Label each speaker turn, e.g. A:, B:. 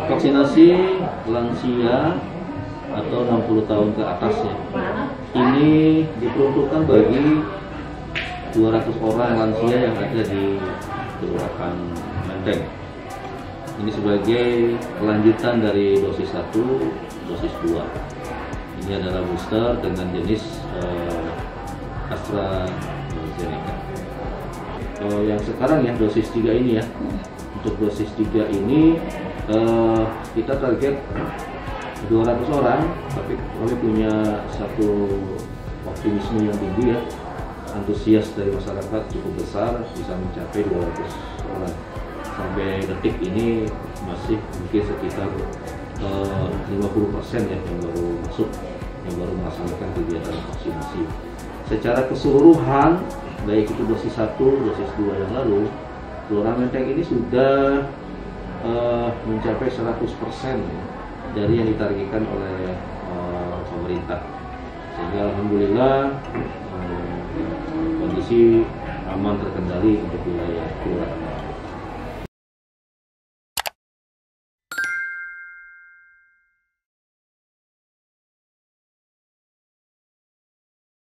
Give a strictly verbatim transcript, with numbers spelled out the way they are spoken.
A: vaksinasi lansia atau enam puluh tahun ke atasnya ini diperuntukkan bagi dua ratus orang lansia yang ada di Kelurahan Menteng. Ini sebagai kelanjutan dari dosis satu, dosis dua. Ini adalah booster dengan jenis uh, AstraZeneca. Uh, yang sekarang ya dosis tiga ini ya. Untuk dosis tiga ini uh, kita target dua ratus orang, tapi kami punya satu optimisme yang tinggi ya. Antusias dari masyarakat cukup besar, bisa mencapai dua ratus orang. Sampai detik ini masih mungkin sekitar uh, lima puluh persen ya yang baru masuk, yang baru melaksanakan kegiatan vaksinasi. Secara keseluruhan, baik itu dosis satu, dosis dua yang lalu, Kelurahan Menteng ini sudah uh, mencapai seratus persen ya, dari yang ditargetkan oleh uh, pemerintah. Sehingga alhamdulillah uh, kondisi aman terkendali untuk wilayah Kelurahan.